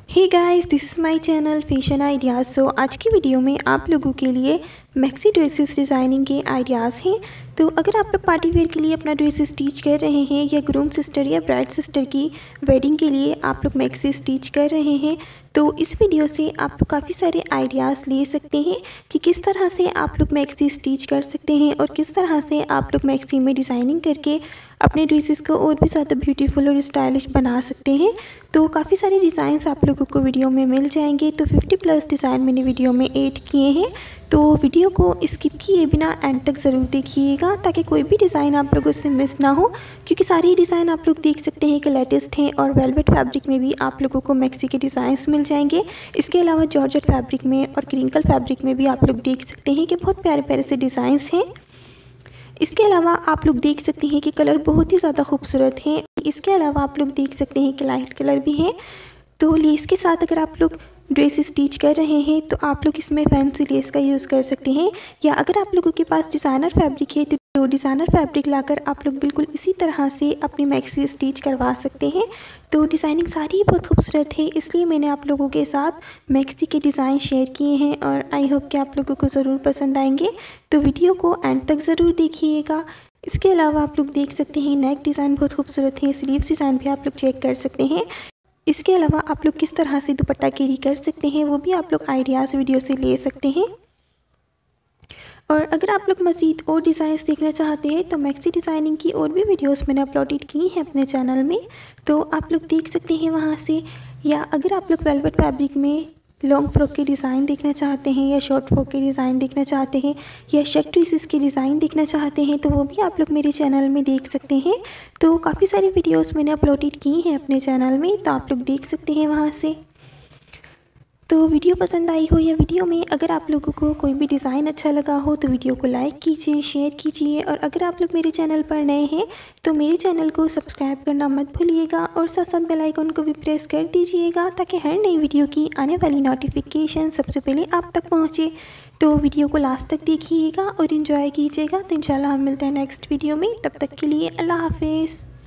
Hey guys, this is my channel fashion ideas. So आज की video में आप लोगों के लिए मैक्सी ड्रेसेस डिज़ाइनिंग के आइडियाज़ हैं। तो अगर आप लोग पार्टी वेयर के लिए अपना ड्रेस स्टिच कर रहे हैं या ग्रूम सिस्टर या ब्राइड सिस्टर की वेडिंग के लिए आप लोग मैक्सी स्टिच कर रहे हैं, तो इस वीडियो से आप लोग काफ़ी सारे आइडियाज़ ले सकते हैं कि किस तरह से आप लोग मैक्सी स्टिच कर सकते हैं और किस तरह से आप लोग मैक्सी में डिज़ाइनिंग करके अपने ड्रेसेस को और भी ज़्यादा ब्यूटीफुल और स्टाइलिश बना सकते हैं। तो काफ़ी सारे डिज़ाइंस आप लोगों को वीडियो में मिल जाएंगे। तो 50+ डिज़ाइन मैंने वीडियो में ऐड किए हैं, तो वीडियो को स्किप किए बिना एंड तक ज़रूर देखिएगा ताकि कोई भी डिज़ाइन आप लोगों से मिस ना हो, क्योंकि सारे डिज़ाइन आप लोग देख सकते हैं कि लेटेस्ट हैं और वेलवेट फैब्रिक में भी आप लोगों को मैक्सी के डिज़ाइंस मिल जाएंगे। इसके अलावा जॉर्जेट फैब्रिक में और क्रिंकल फैब्रिक में भी आप लोग देख सकते हैं कि बहुत प्यारे प्यारे से डिज़ाइंस हैं। इसके अलावा आप लोग देख सकते हैं कि कलर बहुत ही ज़्यादा खूबसूरत हैं। इसके अलावा आप लोग देख सकते हैं कि लाइट कलर भी हैं। तो लेस के साथ अगर आप लोग ड्रेस स्टिच कर रहे हैं तो आप लोग इसमें फैंसी लेस का यूज़ कर सकते हैं, या अगर आप लोगों के पास डिज़ाइनर फैब्रिक है तो डिज़ाइनर फैब्रिक लाकर आप लोग बिल्कुल इसी तरह से अपनी मैक्सी स्टिच करवा सकते हैं। तो डिज़ाइनिंग सारी बहुत खूबसूरत है, इसलिए मैंने आप लोगों के साथ मैक्सी के डिज़ाइन शेयर किए हैं और आई होप कि आप लोगों को ज़रूर पसंद आएंगे। तो वीडियो को एंड तक ज़रूर देखिएगा। इसके अलावा आप लोग देख सकते हैं नेक डिज़ाइन बहुत खूबसूरत है, स्लीव्स डिज़ाइन भी आप लोग चेक कर सकते हैं। इसके अलावा आप लोग किस तरह से दुपट्टा कैरी कर सकते हैं वो भी आप लोग आइडियाज़ वीडियो से ले सकते हैं। और अगर आप लोग मज़ीद और डिज़ाइंस देखना चाहते हैं तो मैक्सी डिज़ाइनिंग की और भी वीडियोस मैंने अपलोडेड की हैं अपने चैनल में, तो आप लोग देख सकते हैं वहाँ से। या अगर आप लोग वेलवेट फैब्रिक में लॉन्ग फ्रॉक के डिज़ाइन देखना चाहते हैं या शॉर्ट फ्रॉक के डिज़ाइन देखना चाहते हैं या शेक ड्रेसेस के डिज़ाइन देखना चाहते हैं तो वो भी आप लोग मेरे चैनल में देख सकते हैं। तो काफ़ी सारी वीडियोस मैंने अपलोडेड की हैं अपने चैनल में, तो आप लोग देख सकते हैं वहाँ से। तो वीडियो पसंद आई हो या वीडियो में अगर आप लोगों को कोई भी डिज़ाइन अच्छा लगा हो तो वीडियो को लाइक कीजिए, शेयर कीजिए, और अगर आप लोग मेरे चैनल पर नए हैं तो मेरे चैनल को सब्सक्राइब करना मत भूलिएगा और साथ साथ बेल आइकन को भी प्रेस कर दीजिएगा ताकि हर नई वीडियो की आने वाली नोटिफिकेशन सबसे पहले आप तक पहुँचे। तो वीडियो को लास्ट तक देखिएगा और इन्जॉय कीजिएगा। तो इंशाल्लाह हम मिलते हैं नेक्स्ट वीडियो में, तब तक के लिए अल्लाह हाफिज़।